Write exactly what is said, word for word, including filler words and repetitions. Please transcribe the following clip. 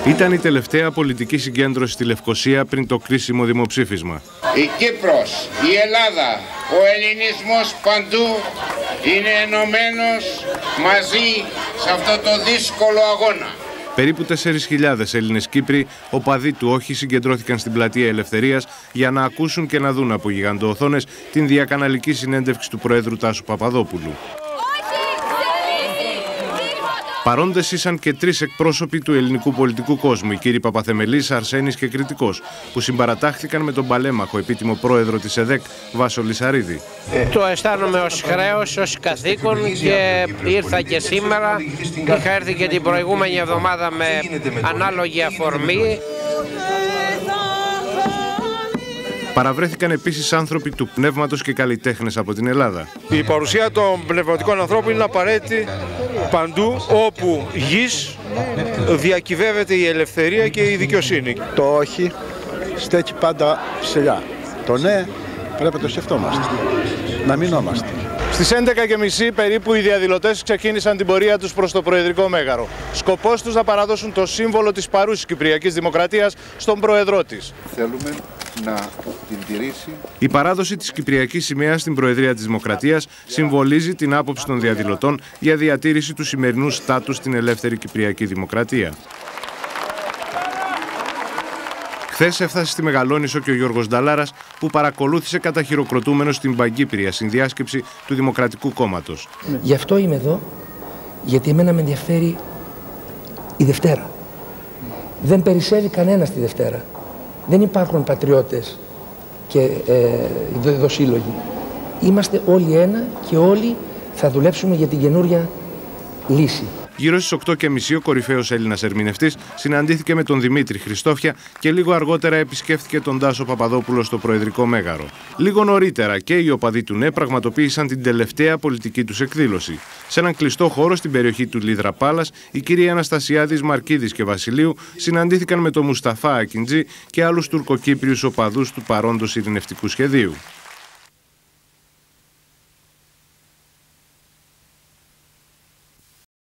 Ήταν η τελευταία πολιτική συγκέντρωση στη Λευκοσία πριν το κρίσιμο δημοψήφισμα. Η Κύπρος, η Ελλάδα, ο ελληνισμός παντού είναι ενωμένος μαζί σε αυτό το δύσκολο αγώνα. Περίπου τέσσερις χιλιάδες Έλληνες Κύπροι, οπαδοί του όχι, συγκεντρώθηκαν στην Πλατεία Ελευθερίας για να ακούσουν και να δουν από γιγαντοοθόνες την διακαναλική συνέντευξη του Προέδρου Τάσου Παπαδόπουλου. Παρόντες ήσαν και τρεις εκπρόσωποι του ελληνικού πολιτικού κόσμου, οι κύριοι Παπαθεμελής, Αρσένης και Κρητικός, που συμπαρατάχθηκαν με τον παλέμαχο επίτιμο πρόεδρο της ΕΔΕΚ, Βάσο Λυσαρίδη. Το αισθάνομαι ως χρέος, ως καθήκον και ήρθα και σήμερα. Είχα έρθει και την προηγούμενη εβδομάδα με ανάλογη αφορμή. Παραβρέθηκαν επίσης άνθρωποι του πνεύματος και καλλιτέχνες από την Ελλάδα. Η παρουσία των πνευματικών ανθρώπων είναι απαραίτητη παντού όπου γης διακυβεύεται η ελευθερία και η δικαιοσύνη. Το όχι στέκει πάντα ψηλά. Το ναι πρέπει να το σκεφτόμαστε. Να μείνομαστε. Στις έντεκα και μισή περίπου οι διαδηλωτές ξεκίνησαν την πορεία τους προς το Προεδρικό Μέγαρο. Σκοπός τους να παραδώσουν το σύμβολο της παρούσης Κυπριακής Δημοκρατίας στον Πρόεδρό της. Θέλουμε να την τηρήσει. Η παράδοση της Κυπριακής σημαίας στην Προεδρία της Δημοκρατίας συμβολίζει την άποψη των διαδηλωτών για διατήρηση του σημερινού στάτους στην ελεύθερη Κυπριακή Δημοκρατία. Χθες έφτασε στη Μεγαλόνισσο και ο Γιώργος Νταλάρας, που παρακολούθησε καταχειροκροτούμενος στην Παγκύπρια συνδιάσκεψη του Δημοκρατικού Κόμματος. Γι' αυτό είμαι εδώ, γιατί εμένα με ενδιαφέρει η Δευτέρα. Δεν περισσεύει κανένα τη Δευτέρα. Δεν υπάρχουν πατριώτες και ε, δοσύλλογοι. Είμαστε όλοι ένα και όλοι θα δουλέψουμε για την καινούρια λύση. Γύρω στις οκτώ και μισή ο κορυφαίος Έλληνας ερμηνευτής συναντήθηκε με τον Δημήτρη Χριστόφια και λίγο αργότερα επισκέφθηκε τον Τάσο Παπαδόπουλο στο Προεδρικό Μέγαρο. Λίγο νωρίτερα και οι οπαδοί του ΝΕ πραγματοποίησαν την τελευταία πολιτική τους εκδήλωση. Σε έναν κλειστό χώρο στην περιοχή του Λίδρα Πάλας, οι κύριοι Αναστασιάδης, Μαρκίδης και Βασιλείου συναντήθηκαν με τον Μουσταφά Ακιντζή και άλλους τουρκοκύπριους οπαδούς του παρόντος ειρηνευτικού σχεδίου.